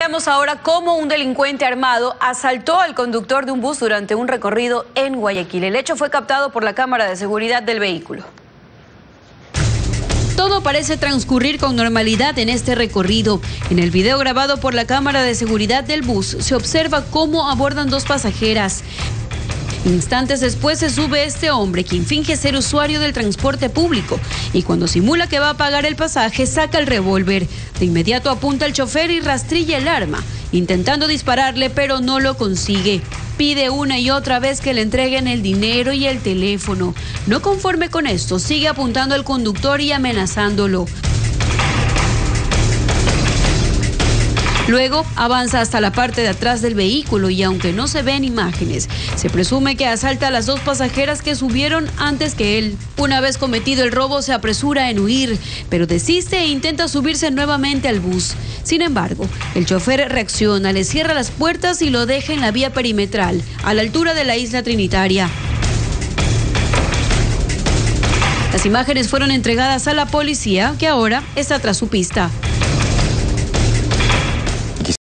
Veamos ahora cómo un delincuente armado asaltó al conductor de un bus durante un recorrido en Guayaquil. El hecho fue captado por la cámara de seguridad del vehículo. Todo parece transcurrir con normalidad en este recorrido. En el video grabado por la cámara de seguridad del bus se observa cómo abordan dos pasajeras. Instantes después se sube este hombre, quien finge ser usuario del transporte público, y cuando simula que va a pagar el pasaje, saca el revólver. De inmediato apunta al chofer y rastrilla el arma, intentando dispararle, pero no lo consigue. Pide una y otra vez que le entreguen el dinero y el teléfono. No conforme con esto, sigue apuntando al conductor y amenazándolo. Luego avanza hasta la parte de atrás del vehículo y aunque no se ven imágenes, se presume que asalta a las dos pasajeras que subieron antes que él. Una vez cometido el robo se apresura en huir, pero desiste e intenta subirse nuevamente al bus. Sin embargo, el chofer reacciona, le cierra las puertas y lo deja en la vía perimetral, a la altura de la isla Trinitaria. Las imágenes fueron entregadas a la policía, que ahora está tras su pista.